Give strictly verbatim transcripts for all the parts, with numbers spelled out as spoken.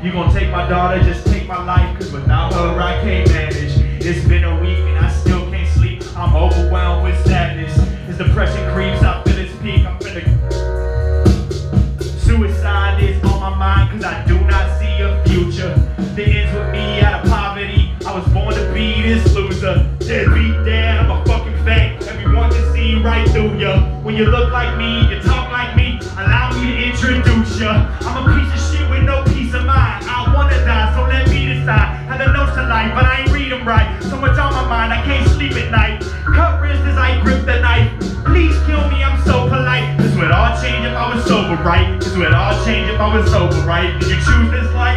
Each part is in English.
You gon' take my daughter, just take my life, cause without her I can't manage. It's been a week and I still can't sleep. I'm overwhelmed with sadness. As depression creeps, I feel its peak. I'm finna... Suicide is on my mind, cause I do not see a future. The ends with me out of poverty. I was born to be this loser. Deadbeat dad, I'm a fucking fake. Everyone can see right through ya. When you look like me, you talk like me, allow me to introduce ya. I'm a piece of shit with no peace of mind. I wanna die, so let me decide. Had the notes to life, but I ain't read them right. So much on my mind, I can't sleep at night. Cut wrists as I grip the knife. Please kill me, I'm so polite. This would all change if I was sober, right? This would all change if I was sober, right? Did you choose this life?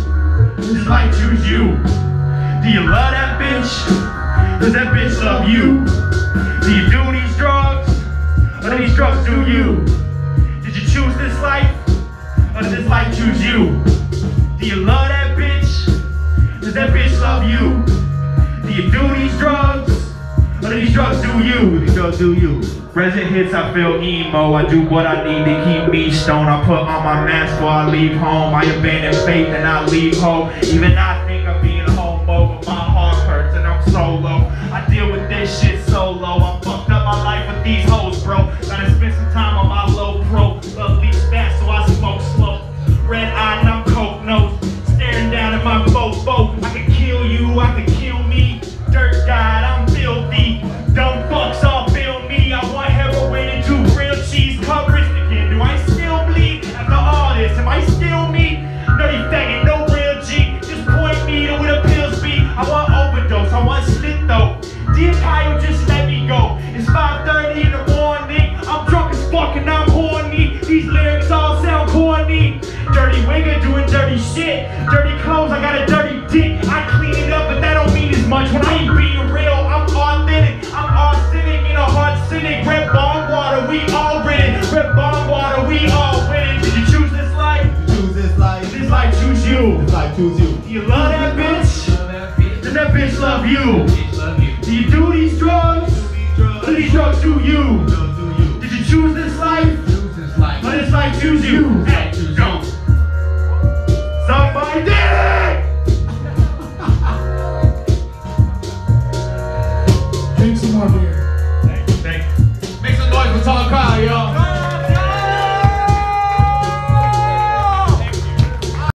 This life choose you. Do you love that bitch? Does that bitch love you? Do you do these drugs? Or do these drugs do you? Did you choose this life? Or did this life choose you? Do you love that bitch? Does that bitch love you? Do you do these drugs? Or do these drugs do you? These drugs do you. Present hits, I feel emo. I do what I need to keep me stoned. I put on my mask before I leave home. I abandon faith and I leave hope. Even I think I'm being homo, but my heart hurts and I'm solo. I deal with this shit solo. I fucked up my life with these hoes, bro. Gotta spend some time on my low pro. Love leaks fast, so I smoke slow. Red eye and I'm coke nose. Staring down at my fofo. I could kill you, I could kill me. Dirt died, I'm filthy. Dumb fucks all feel me. I want heroin and two grilled cheese. Cover it again. Do I still bleed after all this? Am I still me? Nutty faggot, no real G. Just point me to where the pills be. I want overdose, I want slit though. Dear Kyle, just let me go. It's five thirty in the morning. I'm drunk as fuck and I'm horny. These lyrics all sound corny. Dirty wigger doing dirty shit. Dirty clothes, I got a dirty dick. I clean it up, but that don't mean as much. When I ain't being real, I'm authentic. I'm arsenic in a heart cynic. Red bomb water, we all read it. Red bomb water, we all win it. Did you choose this life? Choose this life. This life choose you. This life choose you. Do you love that bitch? Does that bitch love you? Do you do these drugs? Or do these drugs do you?